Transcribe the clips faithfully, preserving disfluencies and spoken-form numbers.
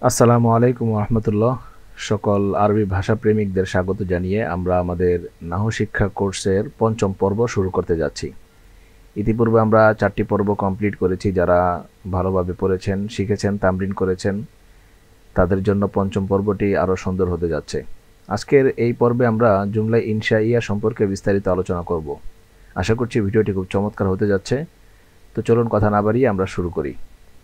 আসসালামু আলাইকুম রহমতুল্লাহ। সকল আরবি ভাষা প্রেমিকদের স্বাগত জানিয়ে আমরা আমাদের নাহু শিক্ষা কোর্সের পঞ্চম পর্ব শুরু করতে যাচ্ছি। ইতিপূর্বে আমরা চারটি পর্ব কমপ্লিট করেছি। যারা ভালোভাবে পড়েছেন, শিখেছেন, তামরিন করেছেন, তাদের জন্য পঞ্চম পর্বটি আরও সুন্দর হতে যাচ্ছে। আজকের এই পর্বে আমরা জুমলা ইনশাইয়া সম্পর্কে বিস্তারিত আলোচনা করব। আশা করছি ভিডিওটি খুব চমৎকার হতে যাচ্ছে। তো চলুন কথা না বাড়িয়ে আমরা শুরু করি।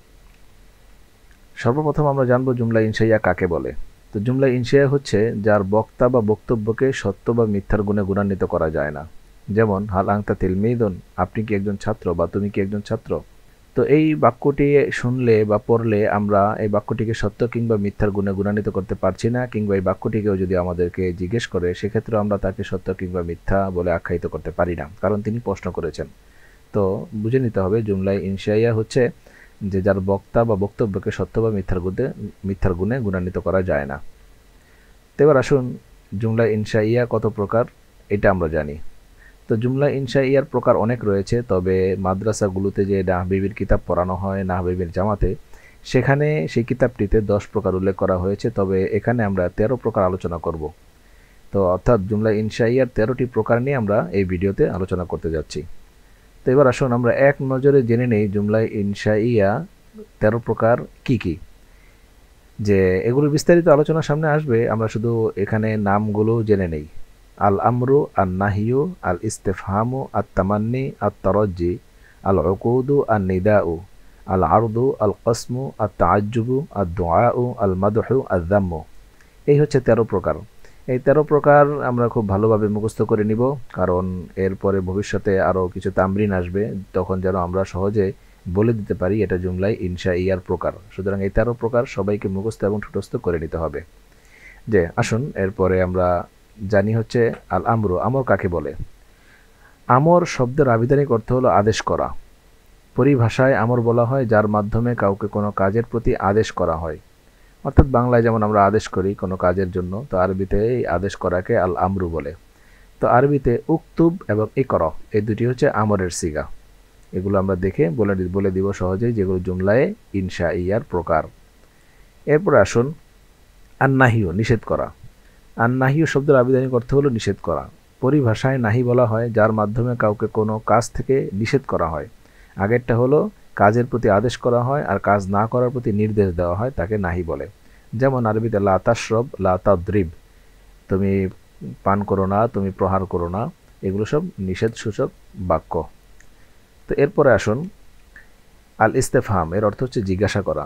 সর্বপ্রথম আমরা জানব জুমলা ইনশাইয়া কাকে বলে। তো জুমলা ইনশাইয়া হচ্ছে যার বক্তা বা বক্তব্যকে সত্য বা মিথ্যার গুণে গুণান্বিত করা যায় না। যেমন হাল আংতা তিলমিদুন, আপনি কি একজন ছাত্র বা তুমি কি একজন ছাত্র। তো এই বাক্যটি শুনলে বা পড়লে আমরা এই বাক্যটিকে সত্য কিংবা মিথ্যার গুণে গুণান্বিত করতে পারছি না, কিংবা এই বাক্যটিকেও যদি আমাদেরকে জিজ্ঞেস করে সেক্ষেত্রে আমরা তাকে সত্য কিংবা মিথ্যা বলে আখ্যায়িত করতে পারি না, কারণ তিনি প্রশ্ন করেছেন। তো বুঝে নিতে হবে জুমলায় ইনশাইয়া হচ্ছে যে যার বক্তা বা বক্তব্যকে সত্য বা মিথ্যার গুণে মিথ্যার গুণে গুণান্বিত করা যায় না। তো এবার আসুন জুমলা ইনশাইয়া কত প্রকার এটা আমরা জানি। তো জুমলা ইনশাইয়ার প্রকার অনেক রয়েছে, তবে মাদ্রাসাগুলোতে যে নাহবিবির কিতাব পড়ানো হয়, নাহবিবির জামাতে, সেখানে সেই কিতাবটিতে দশ প্রকার উল্লেখ করা হয়েছে, তবে এখানে আমরা তেরো প্রকার আলোচনা করব। তো অর্থাৎ জুমলা ইনশাইয়ার তেরোটি প্রকার নিয়ে আমরা এই ভিডিওতে আলোচনা করতে যাচ্ছি। তো এবার আসুন আমরা এক নজরে জেনে নেই জুমলায় ইনশাইয়া তেরো প্রকার কি কি। যে এগুলোর বিস্তারিত আলোচনা সামনে আসবে, আমরা শুধু এখানে নামগুলো জেনে নেই। আল আমরু, আল নাহিয়ু, আল ইস্তেফহামু, আত তামান্নি, আত তারজ্জি, আল উকুদু, আল নিদাউ, আল আরদু, আল কসমু, আত তাআজ্জুবু, আদ দুআউ, আল মাদহু, আল যাম্মু। এই হচ্ছে তেরো প্রকার। এই তেরো প্রকার আমরা খুব ভালোভাবে মুখস্থ করে নিব, কারণ এরপরে ভবিষ্যতে আরও কিছু তামরিন আসবে, তখন যেন আমরা সহজে বলে দিতে পারি এটা জুমলাই ইনশাইয়ার প্রকার। সুতরাং এই তেরো প্রকার সবাইকে মুখস্থ এবং ঠোঁটস্থ করে নিতে হবে। যে আসুন এরপরে আমরা জানি হচ্ছে আল আমরু। আমর কাকে বলে? আমর শব্দের আবিধানিক অর্থ হলো আদেশ করা। পরিভাষায় আমর বলা হয় যার মাধ্যমে কাউকে কোনো কাজের প্রতি আদেশ করা হয়। অর্থাৎ বাংলায় যেমন আমরা আদেশ করি কোনো কাজের জন্য, তো আরবিতে এই আদেশ করাকে আল আমরু বলে। তো আরবিতে উক্তুব এবং ইকর, এই দুটি হচ্ছে আমরের সিগা। এগুলো আমরা দেখে বলে বলে দিব সহজেই, যেগুলো জুমলায় ইনশাইয়ার প্রকার। এরপর আসুন আন্নাহিও, নিষেধ করা। আন্নাহিও শব্দের আবিধানিক অর্থ হলো নিষেধ করা। পরিভাষায় নাহি বলা হয় যার মাধ্যমে কাউকে কোনো কাজ থেকে নিষেধ করা হয়। আগেরটা হলো কাজের প্রতি আদেশ করা হয়, আর কাজ না করার প্রতি নির্দেশ দেওয়া হয়, তাকে নাহি বলে। যেমন আরবিতে লা তাশরব, লা তাদরিব, তুমি পান করো না, তুমি প্রহার করো না, এগুলো সব নিষেধ সূচক বাক্য। তো এরপরে আসুন আল ইস্তেফহাম, এর অর্থ হচ্ছে জিজ্ঞাসা করা।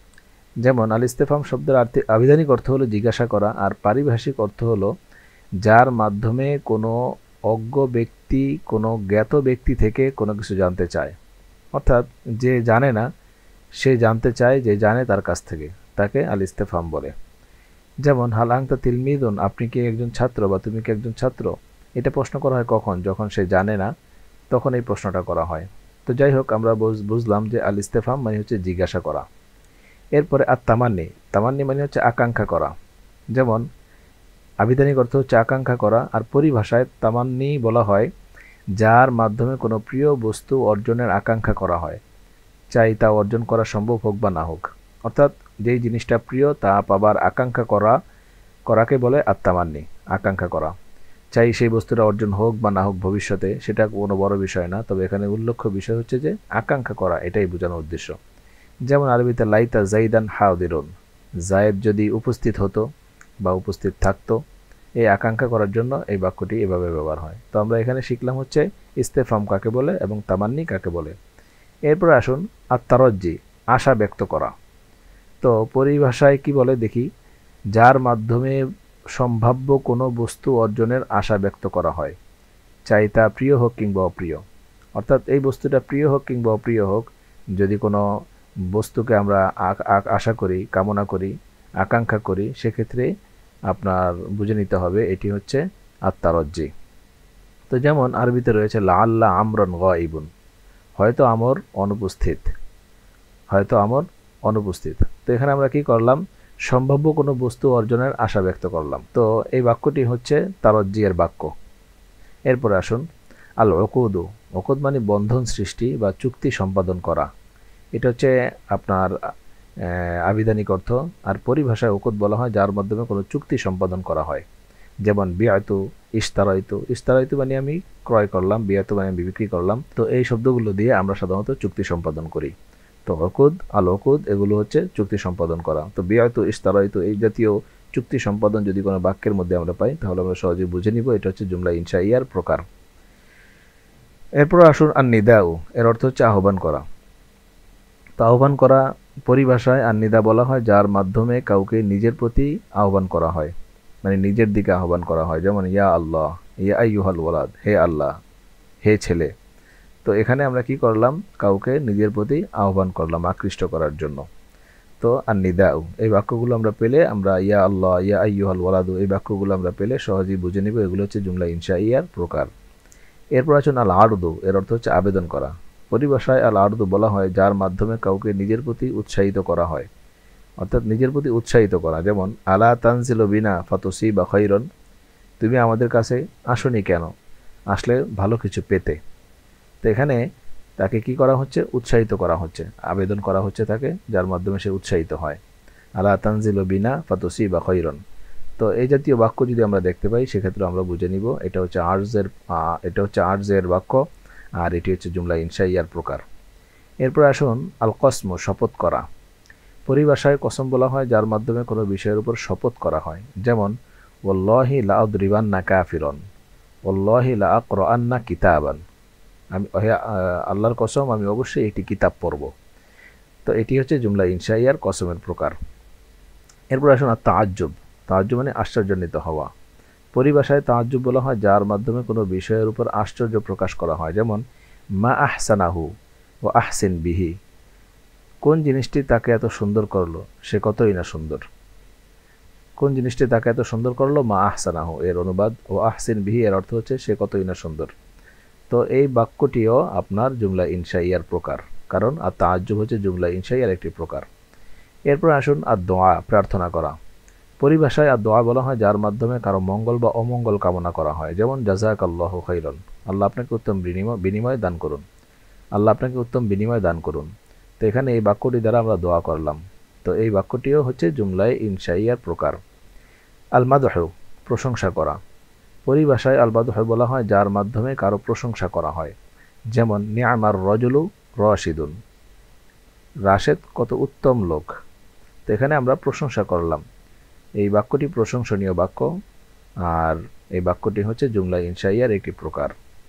যেমন আল ইস্তেফহাম শব্দের আবিধানিক অর্থ হলো জিজ্ঞাসা করা, আর পারিভাষিক অর্থ হলো যার মাধ্যমে কোনো অজ্ঞ ব্যক্তি কোনো জ্ঞাত ব্যক্তি থেকে কোনো কিছু জানতে চায়। অর্থাৎ যে জানে না সে জানতে চায় যে জানে তার কাছ থেকে, তাকে আল ইস্তেফহাম বলে। যেমন হাল আংতা তিলমিদুন, আপনি কি একজন ছাত্র বা তুমি কি একজন ছাত্র। এটা প্রশ্ন করা হয় কখন? যখন সে জানে না, তখন এই প্রশ্নটা করা হয়। তো যাই হোক, আমরা বুঝলাম যে আল ইস্তেফহাম মানে হচ্ছে জিজ্ঞাসা করা। এরপরে আর তামান্নি, তামান্নি মানে হচ্ছে আকাঙ্ক্ষা করা। যেমন আবিধানিক অর্থ হচ্ছে আকাঙ্ক্ষা করা, আর পরিভাষায় তামান্নি বলা হয় যার মাধ্যমে কোনো প্রিয় বস্তু অর্জনের আকাঙ্ক্ষা করা হয়, চাই তা অর্জন করা সম্ভব হোক বা না হোক। অর্থাৎ যেই জিনিসটা প্রিয় তা পাবার আকাঙ্ক্ষা করা করাকে বলে আত্মামান্নি, আকাঙ্ক্ষা করা। চাই সেই বস্তুটা অর্জন হোক বা না হোক ভবিষ্যতে, সেটা কোনো বড় বিষয় না, তবে এখানে উল্লেখ্য বিষয় হচ্ছে যে আকাঙ্ক্ষা করা, এটাই বোঝানোর উদ্দেশ্য। যেমন আরবিতে লাইতা জাইদান হাউদিরুন, জায়েদ যদি উপস্থিত হতো বা উপস্থিত থাকতো, এই আকাঙ্ক্ষা করার জন্য এই বাক্যটি এভাবে ব্যবহার হয়। তো আমরা এখানে শিখলাম হচ্ছে ইস্তেফহাম কাকে বলে এবং তামান্নি কাকে বলে। এরপর আসুন আত-তারজ্জি, আশা ব্যক্ত করা। তো পরিভাষায় কি বলে দেখি? যার মাধ্যমে সম্ভাব্য কোনো বস্তু অর্জনের আশা ব্যক্ত করা হয়, চাই তা প্রিয় হোক কিংবা অপ্রিয়। অর্থাৎ এই বস্তুটা প্রিয় হোক কিংবা অপ্রিয় হোক, যদি কোনো বস্তুকে আমরা আশা করি, কামনা করি, আকাঙ্ক্ষা করি, সেক্ষেত্রে আপনার বুঝে নিতে হবে এটি হচ্ছে আত-তারজ্জি। তো যেমন আরবিতে রয়েছে লাআল্লা আমরুন গায়িবুন, হয়তো আমর অনুপস্থিত, হয়তো আমর অনুপস্থিত। তো এখানে আমরা কি করলাম? সম্ভাব্য কোনো বস্তু অর্জনের আশা ব্যক্ত করলাম। তো এই বাক্যটি হচ্ছে তারজ্জি এর বাক্য। এরপরে আসুন আল উকুদু, উকুদ মানে বন্ধন সৃষ্টি বা চুক্তি সম্পাদন করা। এটা হচ্ছে আপনার আবিধানিক অর্থ। আর পরিভাষায় উকুদ বলা হয় যার মাধ্যমে কোনো চুক্তি সম্পাদন করা হয়, যেমন বিআতু, ইশতারাইতু। ইশতারাইতু মানে আমি ক্রয় করলাম, বিআতু মানে আমি বিক্রি করলাম। তো এই শব্দগুলো দিয়ে আমরা সাধারণত চুক্তি সম্পাদন করি। তো উকুদ, আল উকুদ এগুলো হচ্ছে চুক্তি সম্পাদন করা। তো বিআতু, ইশতারাইতু এই জাতীয় চুক্তি সম্পাদন যদি কোনো বাক্যের মধ্যে আমরা পাই তাহলে আমরা সহজে বুঝে নিব এটা হচ্ছে জুমলা ইনশাইয়ার প্রকার। এরপর আসুন আন নিদাউ, এর অর্থ হচ্ছে আহ্বান করা। তো আহ্বান করা পরিভাষায় আন নিদা বলা হয় যার মাধ্যমে কাউকে নিজের প্রতি আহ্বান করা হয়, মানে নিজের দিকে আহ্বান করা হয়, যেমন ইয়া আল্লাহ, ইয়া আইয়ুহাল ওয়ালাদ, হে আল্লাহ, হে ছেলে। তো এখানে আমরা কি করলাম, কাউকে নিজের প্রতি আহ্বান করলাম আকৃষ্ট করার জন্য। তো আর নিদাউ এই বাক্যগুলো আমরা পেলে, আমরা ইয়া আল্লাহ, ইয়া আইয়ুহাল ওয়ালাদু এই বাক্যগুলো আমরা পেলে সহজেই বুঝে নিব এগুলো হচ্ছে জুমলা ইনশাইয়ার প্রকার। এরপর আছেন আল আরদু, এর অর্থ হচ্ছে আবেদন করা। পরিভাষায় আল আরদু বলা হয় যার মাধ্যমে কাউকে নিজের প্রতি উৎসাহিত করা হয়, অর্থাৎ নিজের প্রতি উৎসাহিত করা, যেমন আলা তানজিলু বিনা ফাতুসিবা খাইরন, তুমি আমাদের কাছে আসনি কেন, আসলে ভালো কিছু পেতে। তো এখানে তাকে কি করা হচ্ছে, উৎসাহিত করা হচ্ছে, আবেদন করা হচ্ছে তাকে, যার মাধ্যমে সে উৎসাহিত হয়। আলা তানজিলু বিনা ফাতুসিবা খাইরন। তো এই জাতীয় বাক্য যদি আমরা দেখতে পাই সেক্ষেত্রে আমরা বুঝে নিব এটা হচ্ছে আরজের এটা হচ্ছে আরজের বাক্য, আর এটি হচ্ছে জুমলা ইনশাইয়ার প্রকার। এরপর আসুন আল কসম, শপথ করা। পরিভাষায় কসম বলা হয় যার মাধ্যমে কোনো বিষয়ের উপর শপথ করা হয়, যেমন ওয়াল্লাহি লা আদরিবান্না কাফিরন, ওয়াল্লাহি লা আকরাআন্না কিতাবান, আমি আল্লাহর কসম আমি অবশ্যই একটি কিতাব পড়ব। তো এটি হচ্ছে জুমলা ইনশাইয়ার কসমের প্রকার। এরপর আসুন আর তাআজ্জুব। তাআজ্জুব মানে আশ্চর্যান্বিত হওয়া। পরিভাষায় তাআজ্জুব বলা হয় যার মাধ্যমে কোনো বিষয়ের উপর আশ্চর্য প্রকাশ করা হয়, যেমন মা আহসানাহু ও আহসিন বিহি, কোন জিনিসটি তাকে এত সুন্দর করলো, সে কতই না সুন্দর। কোন জিনিসটি তাকে এত সুন্দর করলো, মা আহসানাহু এর অনুবাদ, ও আহসিন বিহি এর অর্থ হচ্ছে সে কতই না সুন্দর। তো এই বাক্যটিও আপনার জুমলা ইনশাইয়ার প্রকার, কারণ আর তাআজ্জুব হচ্ছে জুমলা ইনশাইয়ার একটি প্রকার। এরপর আসুন আর দোয়া, প্রার্থনা করা। পরিভাষায় আর দোয়া বলা হয় যার মাধ্যমে কারো মঙ্গল বা অমঙ্গল কামনা করা হয়, যেমন জাযাকাল্লাহু খাইরান, আল্লাহ আপনাকে উত্তম বিনিময় বিনিময় দান করুন, আল্লাহ আপনাকে উত্তম বিনিময় দান করুন। তো এখানে এই বাক্যটি দ্বারা আমরা দোয়া করলাম। তো এই বাক্যটিও হচ্ছে জুমলায় ইনশাইয়ার প্রকার। আল মাদহু, প্রশংসা করা। পরিভাষায় আল মাদহু বলা হয় যার মাধ্যমে কারো প্রশংসা করা হয়, যেমন নিআমার রাজুলু রাশিদুন, রাশেদ কত উত্তম লোক। তো এখানে আমরা প্রশংসা করলাম, এই বাক্যটি প্রশংসনীয় বাক্য, আর এই বাক্যটি হচ্ছে জুমলা ইনশাইয়ার একটি প্রকার।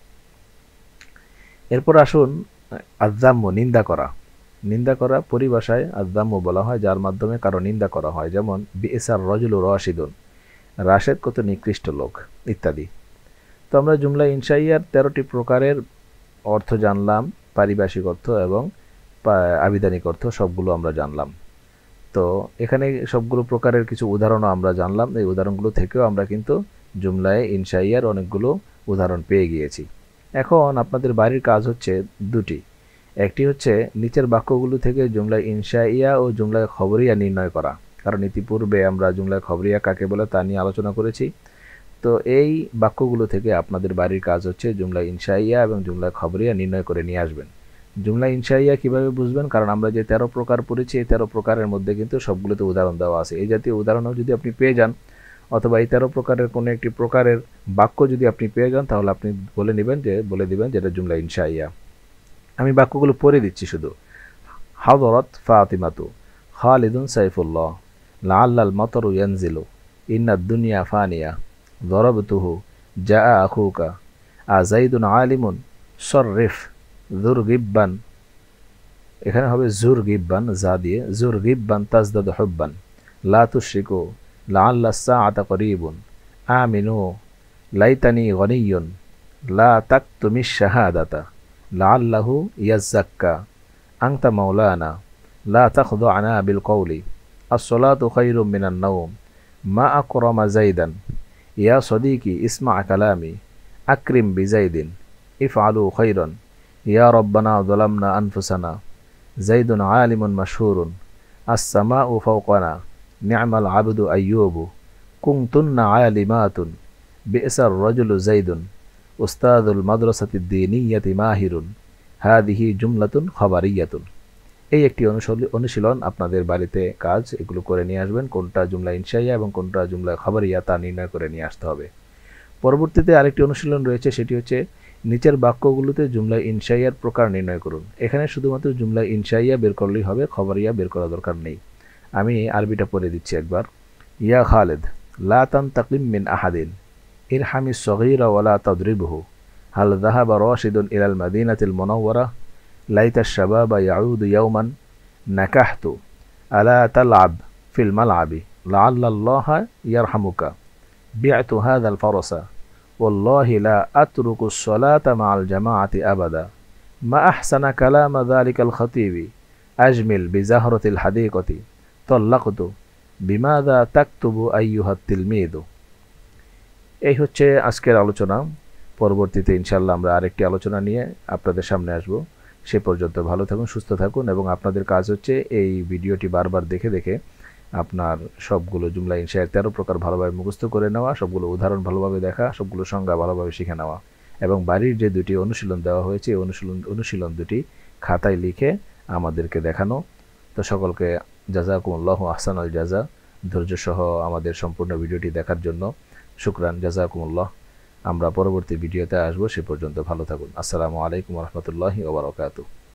এরপর আসুন আযযাম্ম, নিন্দা করা। নিন্দা করা পরিভাষায় আযযাম্ম বলা হয় যার মাধ্যমে কারো নিন্দা করা হয়, যেমন বিইসার রাজুলু রাশিদুন, রাশেদ কত নিকৃষ্ট লোক ইত্যাদি। তো আমরা জুমলা ইনশাইয়ার তেরোটি প্রকারের অর্থ জানলাম, পারিভাষিক অর্থ এবং আবিধানিক অর্থ সবগুলো আমরা জানলাম। তো এখানে সবগুলো প্রকারের কিছু উদাহরণও আমরা জানলাম। এই উদাহরণগুলো থেকেও আমরা কিন্তু জুমলায় ইনশাইয়ার অনেকগুলো উদাহরণ পেয়ে গিয়েছি। এখন আপনাদের বাড়ির কাজ হচ্ছে দুটি। একটি হচ্ছে নিচের বাক্যগুলো থেকে জুমলায় ইনশাইয়া ও জুমলায় খবরিয়া নির্ণয় করা, কারণ ইতিপূর্বে আমরা জুমলায় খবরিয়া কাকে বলে তা নিয়ে আলোচনা করেছি। তো এই বাক্যগুলো থেকে আপনাদের বাড়ির কাজ হচ্ছে জুমলায় ইনশাইয়া এবং জুমলায় খবরিয়া নির্ণয় করে নিয়ে আসবেন। জুমলা ইনশাইয়া কিভাবে বুঝবেন, কারণ আমরা যে তেরো প্রকার পড়েছি এই তেরো প্রকারের মধ্যে কিন্তু সবগুলোতে উদাহরণ দেওয়া আছে। এই জাতীয় উদাহরণও যদি আপনি পেয়ে যান, অথবা এই তেরো প্রকারের কোনো একটি প্রকারের বাক্য যদি আপনি পেয়ে যান, তাহলে আপনি বলে নেবেন যে বলে দিবেন যেটা জুমলা ইনশাইয়া। আমি বাক্যগুলো পড়ে দিচ্ছি শুধু। হাদরাত ফাতিমাতু, খালিদুন সাইফুল্লাহ, লাআল্লাল মাতারু ইয়ানজিলু, ইন্নাদ দুনিয়া ফানিয়া, দরাবতুহু, জাআ আখুকা, আযাইদুন আলিমুন, সররিফ, জুর গিব্বান, এখানে হবে জুর গিব্বান যা দিয়ে, জুর গিব্বান তাজদাদু হুব্বান, লা তুশরিকু, লাআল্লাস সাআতা করিবুন, আমিনু, লাইতানি গনিয়্যুন, লা তাকতুমিশ শাহাদাতা, লাআল্লাহু ইয়াজ্জাক্কা, আনতা মাওলানা, লা তাখদু'না বিল কওলি, আস-সালাতু খায়রুম মিনান নাওম, মা আকরামা যাইদান, ইয়া সাদীকি ইসমা কালামি, আকরিম বিজাইদিন, ইফআলু খায়রান, ইয়া রব্বানা যালামনা আনফুসানা, যাইদুন আলিমুন মাশহুরুন, আস-সামাউ ফাওকানা, নি'মাল আবদু আইয়ুবু, কুনতুন্না আলিমাতুন, বি'সার রাজুলু যাইদুন, উস্তাদুল মাদ্রাসাতিদ দীনিয়াতি মাহিরুন, হাদিহি জুমলাতুন খাবারিয়াতুন। এই একটি অনুশীলন আপনাদের বাড়িতে কাজ, এগুলো করে নিয়ে আসবেন। কোনটা জুমলা ইনশাইয়া এবং কোনটা জুমলা খবরিয়া তা নির্ণয় করে নিয়ে আসতে হবে। পরবর্তীতে আরেকটি অনুশীলন রয়েছে, সেটি হচ্ছে নিচের বাক্যগুলোতে জুমলা ইনশাইয়ার প্রকার নির্ণয় করুন। এখানে শুধুমাত্র জুমলা ইনশাইয়া বের করলেই হবে, খবরিয়া বের করা দরকার নেই। আমি আরবিটা পড়ে দিচ্ছি একবার। ইয়া খালেদ লা তানতাকিম মিন আহাদিন ইরহামি সগীরা ওয়ালা তাদরিবহু হাল যাহাবা রাশিদুন ইলাল মাদিনাতিল মুনাওয়ারা লাইতা শাবাবা ইয়াউদু ইয়াওমান নাকাহতু আলা তালআব ফিল মালআবি লাআল্লাল্লাহা ইয়ারহামুকা বি'তু হাযাল ফারসা والله لا أترك الصلاة مع الجماعة أبدا ما أحسن كلام ذلك الخطيب أجمل بزهرة الحديقة طلقت বিমাদা তাকতুবু আইয়ুহাত তিলমিদু। এই হচ্ছে আজকের আলোচনা। পরবর্তীতে ইনশাআল্লাহ আমরা আরেকটি আলোচনা নিয়ে আপনাদের সামনে আসব। সে পর্যন্ত ভালো থাকুন, সুস্থ থাকুন এবং আপনাদের কাজ হচ্ছে এই ভিডিওটি বারবার দেখে দেখে আপনার সবগুলো জুমলা ইনশায়ের তেরো প্রকার ভালোভাবে মুখস্থ করে নেওয়া, সবগুলো উদাহরণ ভালোভাবে দেখা, সবগুলো সংজ্ঞা ভালোভাবে শিখে নেওয়া এবং বাড়ির যে দুটি অনুশীলন দেওয়া হয়েছে এই অনুশীলন অনুশীলন দুটি খাতায় লিখে আমাদেরকে দেখানো। তো সকলকে জাযাকুমুল্লাহু আহসানাল জাযা, ধৈর্য সহ আমাদের সম্পূর্ণ ভিডিওটি দেখার জন্য শুকরান, জাযাকুমুল্লাহ। আমরা পরবর্তী ভিডিওতে আসবো, সে পর্যন্ত ভালো থাকুন। আসসালামু আলাইকুম ওয়া রাহমাতুল্লাহি ওয়া বারাকাতুহু।